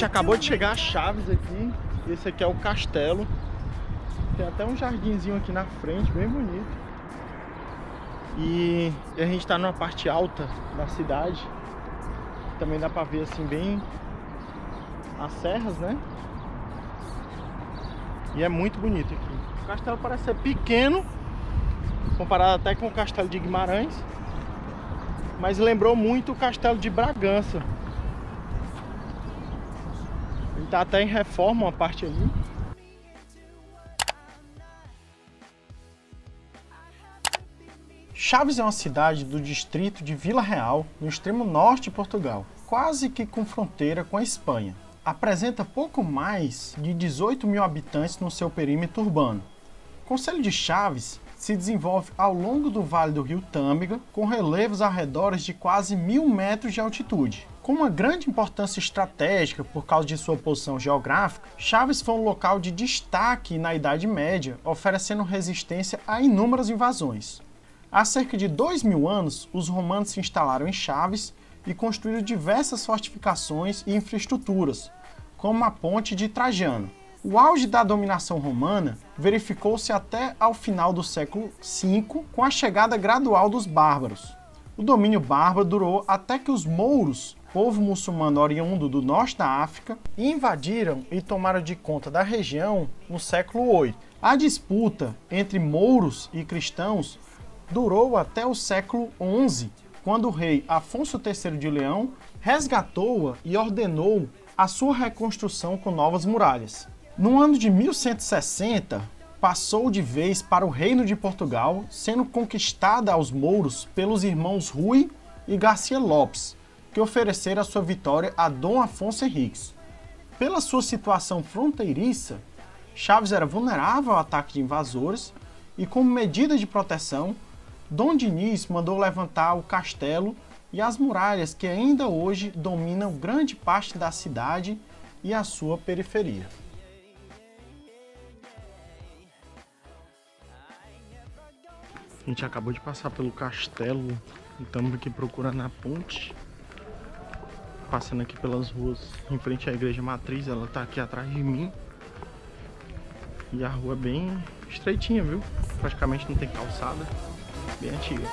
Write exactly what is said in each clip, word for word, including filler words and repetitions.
gente acabou de chegar a Chaves aqui. Esse aqui é o castelo. Tem até um jardinzinho aqui na frente, bem bonito. E a gente tá numa parte alta da cidade. Também dá pra ver assim bem as serras, né? E é muito bonito aqui. O castelo parece ser pequeno, comparado até com o castelo de Guimarães, mas lembrou muito o castelo de Bragança. Ele tá até em reforma uma parte ali. Chaves é uma cidade do distrito de Vila Real, no extremo norte de Portugal, quase que com fronteira com a Espanha. Apresenta pouco mais de dezoito mil habitantes no seu perímetro urbano. O concelho de Chaves se desenvolve ao longo do vale do rio Tâmega, com relevos arredores de quase mil metros de altitude. Com uma grande importância estratégica por causa de sua posição geográfica, Chaves foi um local de destaque na Idade Média, oferecendo resistência a inúmeras invasões. Há cerca de dois mil anos, os romanos se instalaram em Chaves e construíram diversas fortificações e infraestruturas, como a Ponte de Trajano. O auge da dominação romana verificou-se até ao final do século cinco, com a chegada gradual dos bárbaros. O domínio bárbaro durou até que os mouros, povo muçulmano oriundo do norte da África, invadiram e tomaram de conta da região no século oito. A disputa entre mouros e cristãos durou até o século onze, quando o rei Afonso terceiro de Leão resgatou-a e ordenou a sua reconstrução com novas muralhas. No ano de mil cento e sessenta, passou de vez para o Reino de Portugal, sendo conquistada aos mouros pelos irmãos Rui e Garcia Lopes, que ofereceram a sua vitória a Dom Afonso Henriques. Pela sua situação fronteiriça, Chaves era vulnerável ao ataque de invasores e, como medida de proteção, Dom Diniz mandou levantar o castelo e as muralhas que ainda hoje dominam grande parte da cidade e a sua periferia. A gente acabou de passar pelo castelo, estamos aqui procurando a ponte, passando aqui pelas ruas em frente à igreja matriz. Ela está aqui atrás de mim e a rua é bem estreitinha, viu? Praticamente não tem calçada. Bem antiga.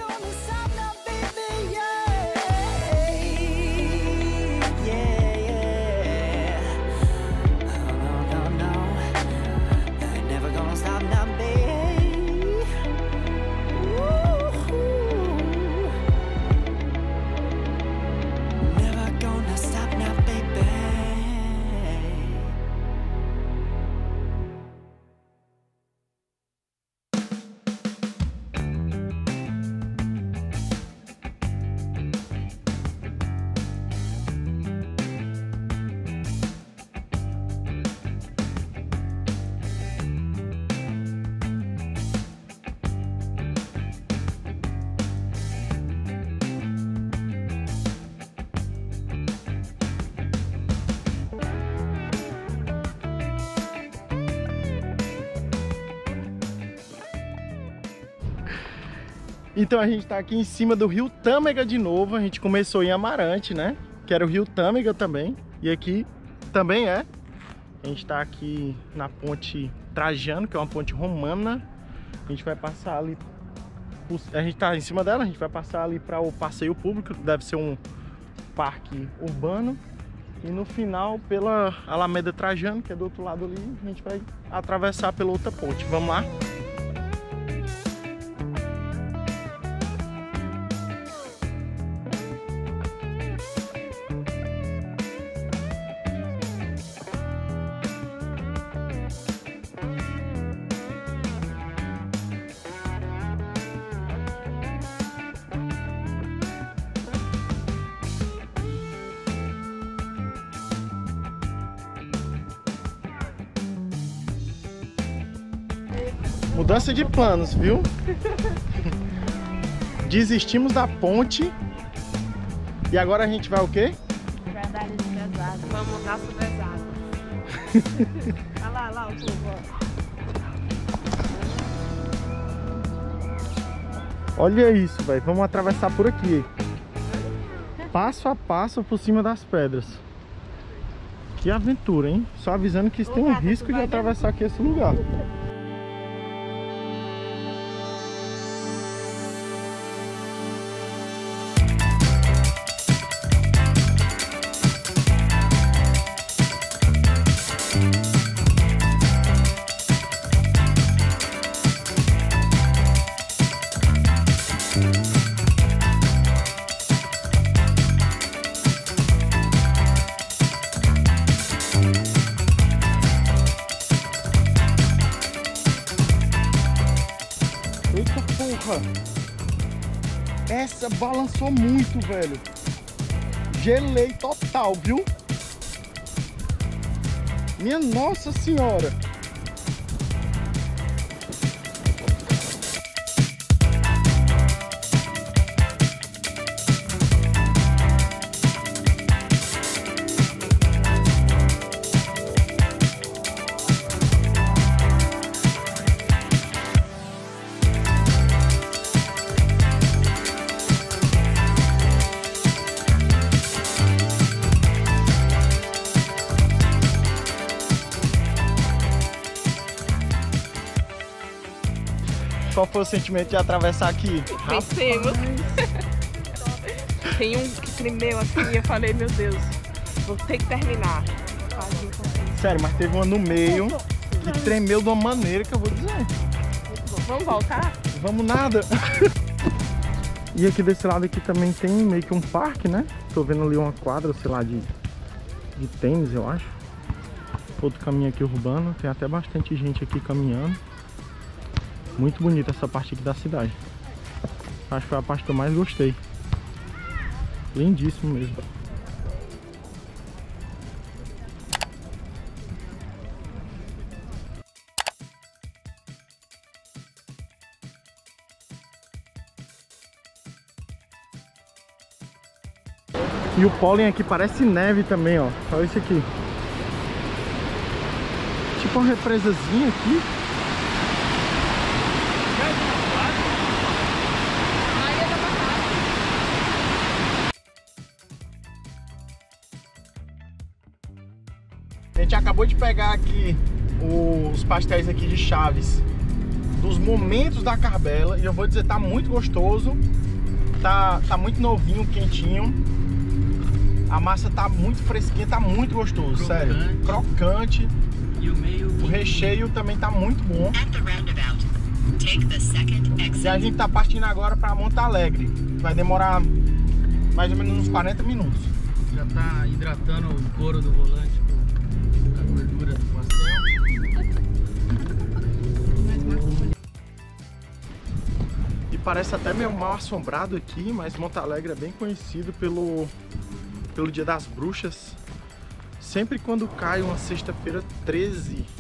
Então a gente tá aqui em cima do rio Tâmega de novo. A gente começou em Amarante, né? Que era o rio Tâmega também. E aqui também é. A gente tá aqui na ponte Trajano, que é uma ponte romana. A gente vai passar ali. A gente tá em cima dela, a gente vai passar ali para o passeio público, que deve ser um parque urbano. E no final, pela Alameda Trajano, que é do outro lado ali, a gente vai atravessar pela outra ponte. Vamos lá? Mudança de planos, viu? Desistimos da ponte. E agora a gente vai o quê? Vai andar nesse pesado. Vamos montar super pesado. Olha lá, lá o povo, ó. Olha isso, velho. Vamos atravessar por aqui. Passo a passo por cima das pedras. Que aventura, hein? Só avisando que tem um risco de atravessar aqui esse lugar. Eita porra! Essa balançou muito, velho. Gelei total, viu? Minha Nossa Senhora! Qual foi o sentimento de atravessar aqui? Vencemos. Tem um que tremeu assim e eu falei, meu Deus, vou ter que terminar. Sério, mas teve uma no meio que tremeu de uma maneira que eu vou dizer. Vamos voltar? Vamos nada. E aqui desse lado aqui também tem meio que um parque, né? Tô vendo ali uma quadra, sei lá, de, de tênis, eu acho. Outro caminho aqui urbano, tem até bastante gente aqui caminhando. Muito bonita essa parte aqui da cidade. Acho que foi a parte que eu mais gostei. Lindíssimo mesmo. E o pólen aqui parece neve também, ó. Olha isso aqui. Tipo uma represazinha aqui. A gente acabou de pegar aqui os pastéis aqui de Chaves dos Momentos da Carbela e eu vou dizer, tá muito gostoso, tá, tá muito novinho, quentinho, a massa tá muito fresquinha, tá muito gostoso, crocante. Sério, crocante, e o, meio... o recheio também tá muito bom. E a gente tá partindo agora para Monte Alegre, vai demorar mais ou menos uns quarenta minutos. Já tá hidratando o couro do volante. Gordura do pastel. E parece até meio mal assombrado aqui, mas Monte Alegre é bem conhecido pelo, pelo Dia das Bruxas. Sempre quando cai uma sexta-feira treze